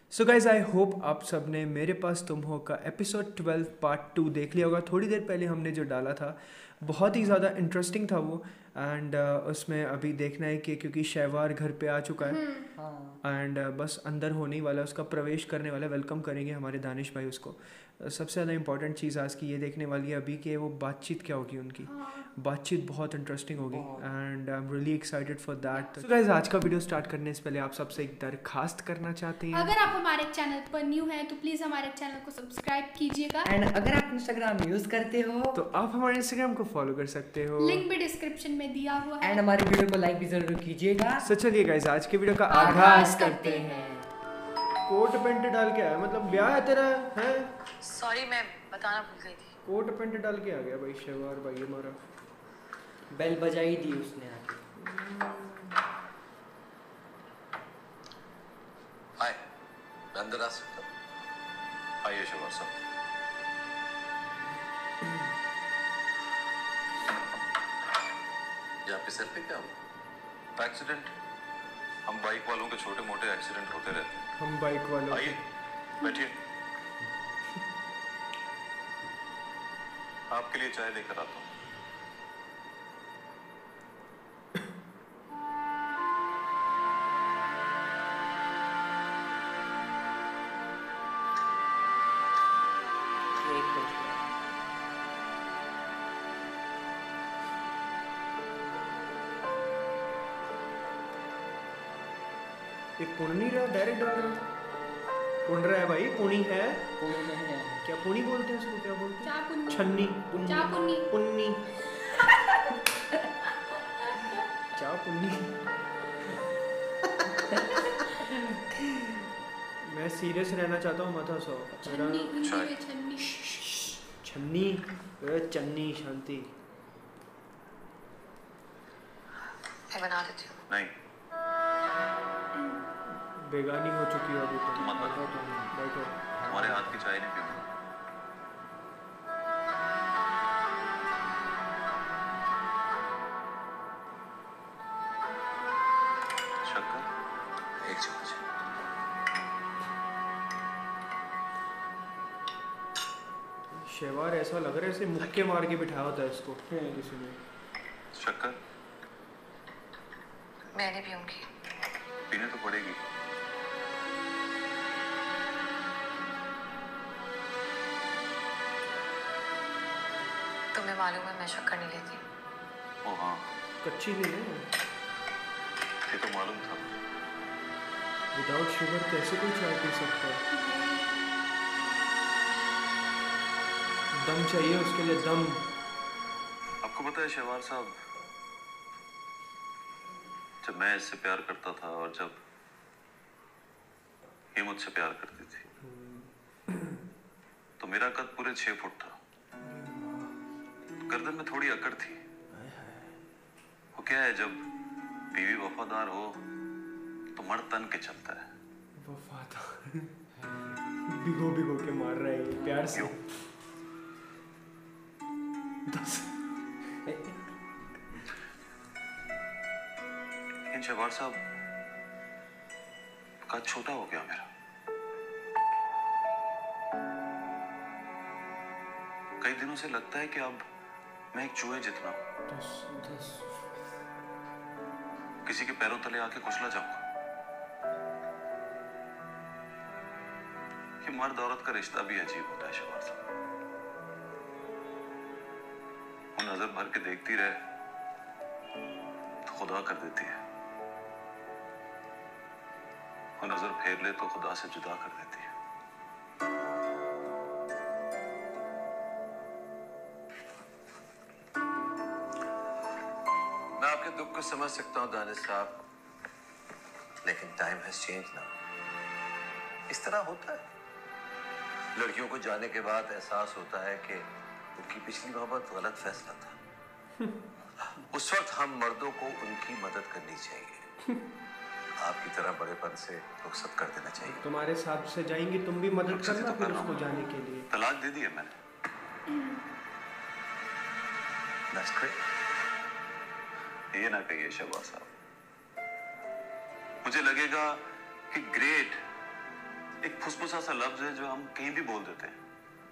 So guys I hope आप सब ने मेरे पास तुम हो का एपिसोड 12 पार्ट 2 देख लिया होगा। थोड़ी देर पहले हमने जो डाला था बहुत ही ज़्यादा इंटरेस्टिंग था वो। एंड उसमें अभी देखना है कि क्योंकि शहवार घर पे आ चुका है एंड बस अंदर होने ही वाला है, उसका प्रवेश करने वाला है, वेलकम करेंगे हमारे दानिश भाई उसको। सबसे ज़्यादा इंपॉर्टेंट चीज़ आज की ये देखने वाली है अभी कि वो बातचीत क्या होगी उनकी। बातचीत बहुत इंटरेस्टिंग होगी and I am really excited for that. So guys आज का वीडियो स्टार्ट करने से पहले आप सबसे एक दरखास्त करना चाहते हैं। अगर आप हमारे चैनल पर न्यू हैं तो प्लीज हमारे चैनल को सब्सक्राइब कीजिएगा एंड अगर आप इंस्टाग्राम यूज करते हो तो आप हमारे इंस्टाग्राम को फॉलो कर सकते हो, लिंक भी डिस्क्रिप्शन में दिया हुआ है। एंड हमारे वीडियो को लाइक भी जरूर कीजिएगा। सो चलिए गाइस आज के वीडियो का आगाज आगाज करते करते हैं। कोट पैंट डाल के आया, मतलब ब्याह है तेरा है? सॉरी मैं बताना भूल गई थी। कोट पैंट डाल के आ गया भाई शहवार भाई हमारा। बेल बजाई दी उसने आके। हाय, मैं अंदर आ सकता हूँ? आइए शहवार साहब। यहाँ पे सर पे क्या हुआ? एक्सीडेंट। हम बाइक वालों के छोटे मोटे एक्सीडेंट होते रहते हैं। हम बाइक वालों आइए, बैठिए। आपके लिए चाय लेकर आता हूँ। एक बज गया। एक पुण नहीं रहा, डायरेक्ट डाल रहा है। पुण रहा है भाई, पुणी है। पुणे में है। क्या पुणी बोलते हैं उसको, क्या बोलते हैं? चापुन्नी छन्नी चापुन्नी पुन्नी चा पुन्नी। मैं सीरियस रहना चाहता हूँ, मत हंसो। छन्नी मेरा हिंदी में छन्नी। छन्नी चन्नी शांति। मैं बना देती हूँ। नहीं, बेगानी हो चुकी हो अभी तो। तुम मत बैठो तुम, बैठो। तुम्हारे हाथ की चाय नहीं पीऊंगा। शक्कर एक चम्मच। शहवार ऐसा लग रहा है, ऐसे मुक्के मार के बिठाया होता है इसको किसी ने। शक्कर मैं नहीं पीऊंगी। पीने तो पड़ेगी। तुम्हें मालूम है मैं शक्कर नहीं लेती। ओ हाँ, कच्ची नहीं है। ये तो मालूम था। विदाउट शुगर कैसे कोई चाय पी सकता है? दम चाहिए उसके लिए, दम। आपको पता है शहवार साहब, जब मैं इससे प्यार करता था और जब ये मुझसे प्यार करती थी तो मेरा कद पूरे 6 फुट था। गर्दन में थोड़ी अकड़ थी। वो क्या है, जब बीवी वफादार हो तो मर्द तन के चलता है। वफादार भिगो भिगो के मार रहा है ये प्यार से। क्यों? लेकिन शहवार साहब, कद छोटा हो गया मेरा। कई दिनों से लगता है कि अब मैं एक चूहे जितना हूं। किसी के पैरों तले आके कुचला जाऊंगा। ये मर्द औरत का रिश्ता भी अजीब होता है शहवार साहब। वो नजर भर के देखती रहे तो खुदा कर देती है, वो नजर फेर ले तो खुदा से जुदा कर देती है। मैं आपके दुख को समझ सकता हूं दानिश साहब, लेकिन टाइम हैज चेंज नाउ। इस तरह होता है। लड़कियों को जाने के बाद एहसास होता है कि उनकी पिछली मोहब्बत गलत फैसला था। उस वक्त हम मर्दों को उनकी मदद करनी चाहिए। आपकी तरह बड़ेपन से रुखसत कर देना चाहिए। तुम्हारे साथ से जाएंगे, तुम भी मदद करना फिर उसको जाने के लिए। तलाक दे दी है मैंने। That's great. ये ना कहिए शहबाज साहब। मुझे लगेगा कि ग्रेट फुसफुसा सा लफ्ज है जो हम कहीं भी बोल देते हैं।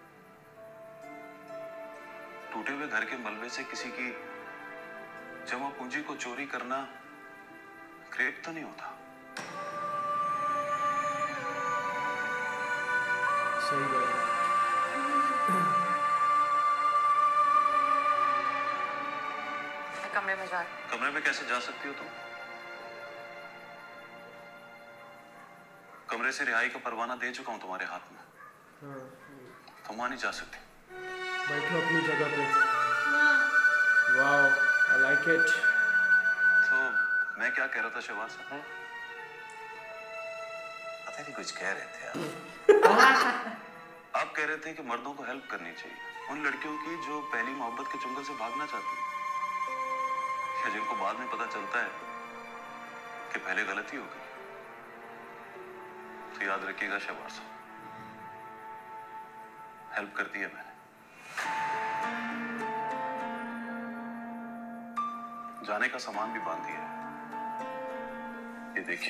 टूटे हुए घर के मलबे से किसी की जमा पूंजी को चोरी करना ग्रेट तो नहीं होता। सही बात है। कमरे में जा। कमरे में कैसे जा सकती हो तुम? कमरे से रिहाई का परवाना दे चुका हूं तुम्हारे हाथ में। हाँ, तुम वहां नहीं जा सकती। बैठो अपनी जगह पे। Wow, I like it. तो मैं क्या कह रहा था शहबाज? पता नहीं कुछ कह रहे थे आप कह रहे थे कि मर्दों को हेल्प करनी चाहिए उन लड़कियों की जो पहली मोहब्बत के चुंगल से भागना चाहती हैं, या जिनको बाद में पता चलता है कि पहले गलती हो गई। तो याद रखिएगा शहबाज साहब, हेल्प कर दी है मैंने। जाने का सामान भी बांध दिया है, ये देखिए।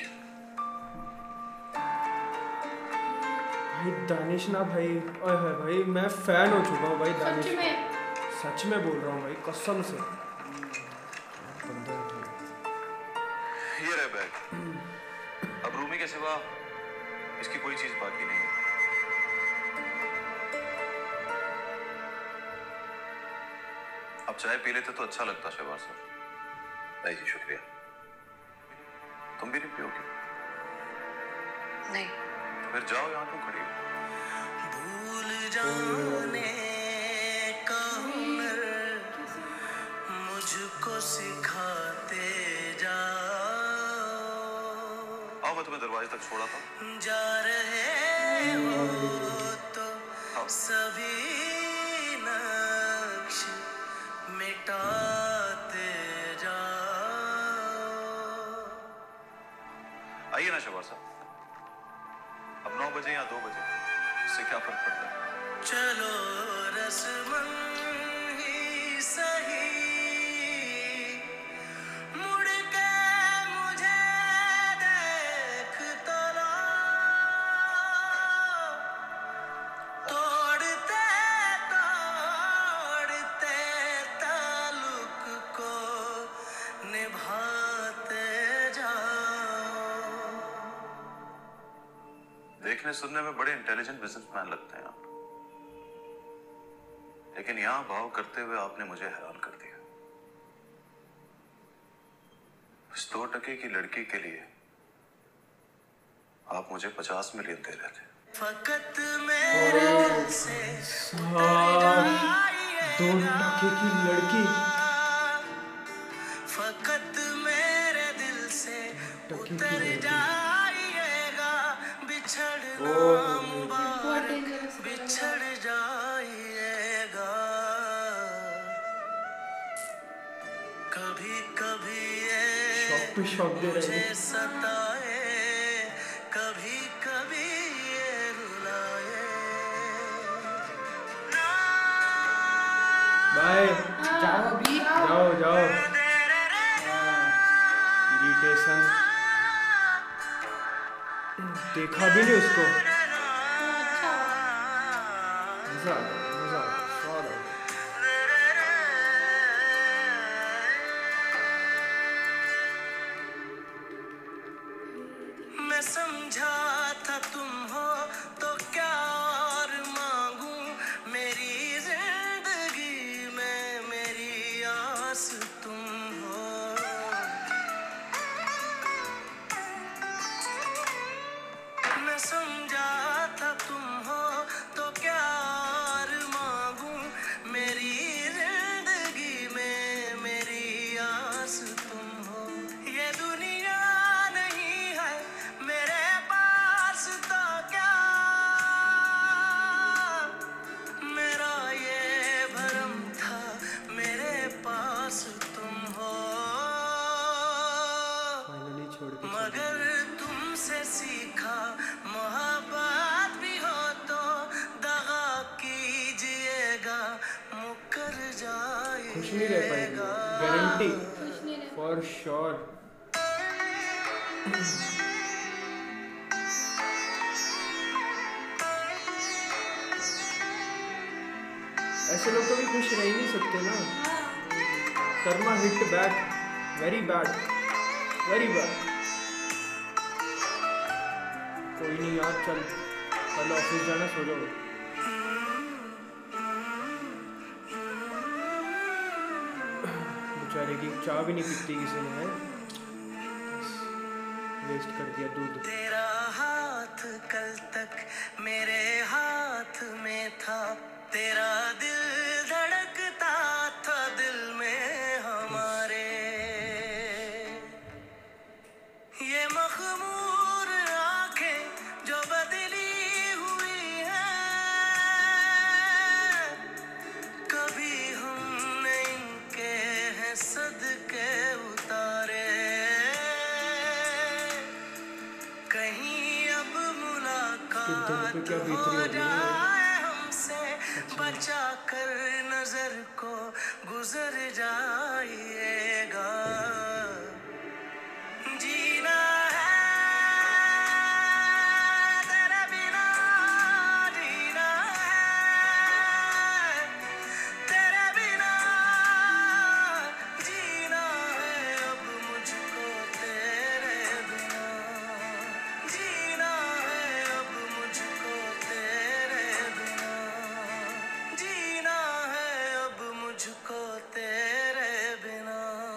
भाई दानिश ना भाई, ओए है भाई, मैं फैन हो चुका हूँ भाई दानिश। सच में? सच में बोल रहा हूँ भाई, कसम से। ये रहे बैग। अब रूमी के सिवा इसकी कोई चीज बाकी नहीं है। अब चाय पी लेते तो अच्छा लगता शहबाज साहब। नहीं जी शुक्रिया। तुम भी नहीं पियोगी? नहीं। तो फिर जाओ, यहाँ क्यों खड़ी हो? भूल जाने का हुनर मुझको सिखाते जाओ। आओ, मैं तुम्हें दरवाजे तक छोड़ा था। जा रहे हो तो आओ। सभी नक्श मिटाते जाओ। आइए ना शहबाज साहब, अब 9 बजे या 2 बजे, इससे क्या फर्क पड़ता है? चलो रस्मन ही सही, मुड़ के मुझे देख तो लो। तोड़ते तोड़ते ताल्लुक को निभाते जाओ। देखने सुनने में बड़े इंटेलिजेंट बिजनेसमैन लगते हैं आप, लेकिन यहां भाव करते हुए आपने मुझे हैरान कर दिया। इस 2 टके की लड़की के लिए आप मुझे 50 मिलियन दे रहे थे। फकत मेरे से साहब, 2 टके की लड़की। फकत मेरे दिल से उतर जाइएगा, बिछड़ना मुबारक बिछड़ जाइएगा। कभी कभी शौक पे शौक दे रहे मुझे हैं। सताए, कभी कभी ये रुलाए। बाय, जाओ अभी। जाओ जाओ। इरिटेशन, देखा भी नहीं उसको। अच्छा। मजा आ गया, मजा आ गया, स्वाद आ गया। मैं समझा था तुम हो तो क्या और मांगू, मेरी जिंदगी में मेरी आस तुम हो। मैं समझा था तुम हो तो क्या और मांगू, मेरी जिंदगी में मेरी आस तुम हो। ये दुनिया नहीं है मेरे पास तो क्या, मेरा ये भरम था मेरे पास तुम हो। फाइनली छोड़ के चली मगर तुमसे सीखा मोहब्बत भी हो तो दगा कीजिएगा, मुकर गई। खुश नहीं रह पाएगी, जाइएगा। गारंटी कुछ नहीं रहा। For sure. ऐसे लोग कभी खुश रह ही नहीं सकते ना। Karma hit back, very bad, very bad. कोई नहीं यार, चल कल ऑफिस जाना, सो जाओ। बेचारे की चाय भी नहीं पीती किसी ने, है वेस्ट कर दिया दूध। तेरा हाथ कल तक मेरे हाथ में था, तेरा दिल धड़कता था दिल में हमारे। ये मखमूर आंखें जो बदली हुई हैं, कभी हमने इनके हैं सदके उतारे। कहीं अब मुलाकात पे क्या बीत हो रही होगी? जाए हमसे, बचा कर नजर को गुजर जाइएगा। जीना है तेरे बिना, जीना है तेरे बिना, जीना है अब मुझको तेरे बिना, जीना है अब मुझको तेरे बिना, जीना है अब मुझको तेरे बिना।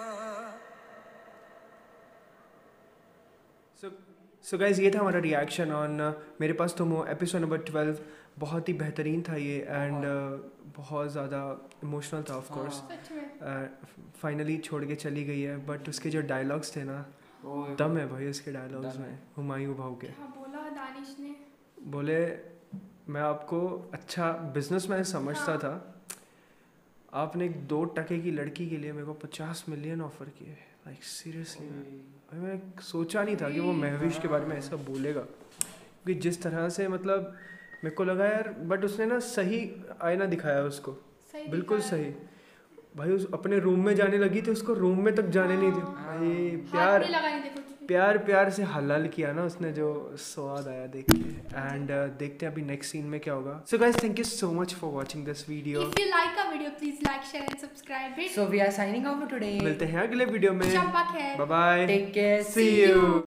सो गाइज, ये था हमारा रिएक्शन ऑन मेरे पास तुम हो एपिसोड नंबर 12। बहुत ही बेहतरीन था ये, एंड बहुत ज़्यादा इमोशनल था ऑफ कोर्स। सच में फाइनली छोड़ के चली गई है, बट उसके जो डायलॉग्स थे ना, दम है भाई उसके डायलॉग्स में। हुमायूं भाव के क्या बोला दानिश ने? बोले, मैं आपको अच्छा बिजनेसमैन समझता था, आपने एक 2 टके की लड़की के लिए मेरे को 50 मिलियन ऑफर किए। लाइक सीरियसली भाई, मैंने सोचा नहीं था कि वो महविश के बारे में ऐसा बोलेगा, क्योंकि जिस तरह से मतलब मेरे को लगा यार, बट उसने ना सही आईना दिखाया उसको, सही बिल्कुल दिखाया। सही। भाई उस अपने रूम में जाने लगी थी, उसको रूम में तक जाने नहीं दी भाई। हाथ प्यार नहीं लगाने दे कुछ भी। प्यार प्यार से हलाल किया ना उसने, जो स्वाद आया देख के। एंड देखते हैं अभी नेक्स्ट सीन में क्या होगा। So guys, thank you so much for watching this video. If you like our video, please like, share and subscribe it. So we are signing off for today. मिलते हैं अगले video में। Chappa khair. Bye bye, Take care. See you.